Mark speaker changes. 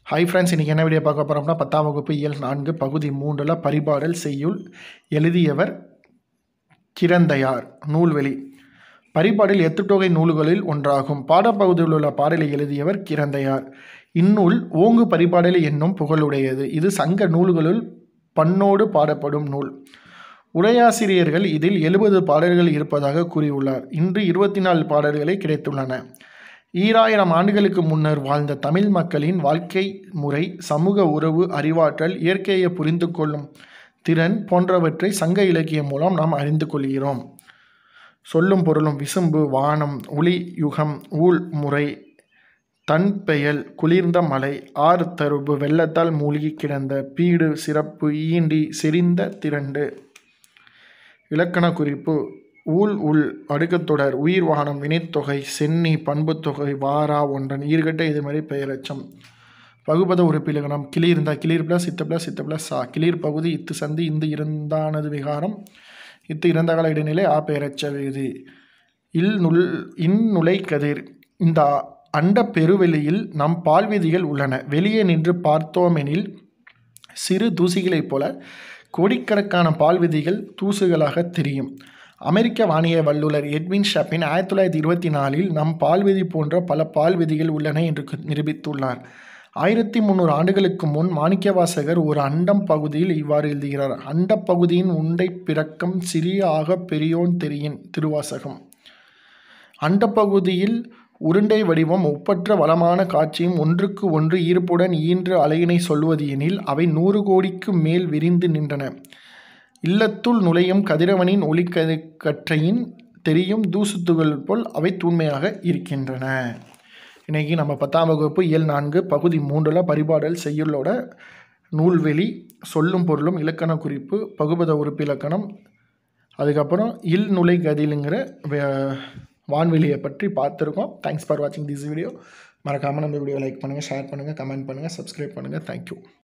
Speaker 1: Hi friends, இன்றைக்கி என்ன video பார்க்க போகிறோம்னா 10ஆம் வகுப்பு இயல் 4 பகுதி 3 பரிபாடல் செய்யுள். எழுதியவர் கிரந்தையார். நூல்வெளி. பரிபாடல் எட்டுத்தொகை நூல்களில் ஒன்றாகும். பாடப்பகுதியில் உள்ள பாடலை எழுதியவர் கிரந்தையார். இந்நூல் ஓங்கு பரிபாடல் என்னும் புகழுடையது. இது சங்க நூல்களுள் பண்ணோடு பாடப்படும் நூல். உரையாசிரியர்கள் இதில் 70 பாடல்கள் இருப்பதாக கூறியுள்ளார். இன்று 24 பாடல்களே கிடைத்துள்ளன. 2000 ஆண்டுகளுக்கு முன்னர் வாழ்ந்த தமிழ் மக்களின் வாழ்க்கை முறை, சமூக உறவு, அறிவாற்றல், இயற்கையை புரிந்து கொள்ளும் திறன் போன்றவற்றை சங்க இலக்கியம் மூலம் நாம் அறிந்து கொள்கிறோம். சொல்லும் பொருளும். விசும்பு, வானம், ஒளி யுகம், ஊழ் முறை, தன் பெயல், குளிர்ந்த மலை, ஆர் தருபு, வெள்ளத்தால் மூழ்கி கிடந்த, பீடு, சிறப்பு, ஈண்டி, செறிந்த, திரண்டு. இலக்கண குறிப்பு. ஊழ் உள் அடுக்குத்தொடர், உயிர், வானம், வினைத்தொகை, சென்னி, பண்புத்தொகை, வாரா, ஒன்றன், ஈர்கட்ட, எதிர்மறை, பெயரச்சம். பகுபத உறுப்பிலக்கணம். கிளீர்ந்த, கிளீர் பிளஸ் இத்து பிளஸ் இத்து பிளஸ் சா. கிளீர் பகுதி இத்து சந்தி, இந்து இருந்தானது விகாரம், இத்து இறந்தகால இடைநிலை, ஆ பெயரச்ச விகுதி. இந்நுழை கதிர். இந்த அண்ட பெருவெளியில் நம் பால்விதிகள் உள்ளன. வெளியே நின்று பார்த்தோமெனில் சிறு தூசிகளைப் போல கோடிக்கணக்கான பால்விதிகள் தூசுகளாக தெரியும். அமெரிக்க வானிய வல்லுநர் எட்வின் ஷப்பின் 1924 நம் பால்விதி போன்ற பல பால்விதிகள் உள்ளன என்று நிரூபித்துள்ளார். 1300 ஆண்டுகளுக்கு முன் மாணிக்கவாசகர் ஒரு அண்டம் பகுதியில் இவ்வாறு எழுதுகிறார். அண்ட பகுதியின் உண்டை பிறக்கம் சிறிய ஆக பெரியோன் தெரியின். திருவாசகம். அண்ட பகுதியில் உருண்டை வடிவம், ஒப்பற்ற வளமான காட்சியும், ஒன்றுக்கு ஒன்று ஈர்ப்புடன் ஈன்று அழகினை சொல்வது எனில் அவை 100 கோடிக்கு மேல் விரிந்து நின்றன. இல்லத்துள் நுழையும் கதிரவனின் ஒளிக்கற்றையின் தெரியும் தூசுத்துகள் போல் அவை தூய்மையாக இருக்கின்றன. இன்றைக்கி நம்ம 10ஆம் வகுப்பு இயல் 4 பகுதி 3 பரிபாடல் செய்யுளோட நூல்வெளி, சொல்லும் பொருளும், இலக்கண குறிப்பு, பகுபத உறுப்பு இலக்கணம், அதுக்கப்புறம் இல்நுழை கதிலுங்கிற வான்வெளியை பற்றி பார்த்துருக்கோம். தேங்க்ஸ் ஃபார் வாட்சிங் திஸ் வீடியோ. மறக்காமல் நம்ம வீடியோ லைக் பண்ணுங்கள், ஷேர் பண்ணுங்கள், கமெண்ட் பண்ணுங்கள், சப்ஸ்கிரைப் பண்ணுங்கள். தேங்க்யூ.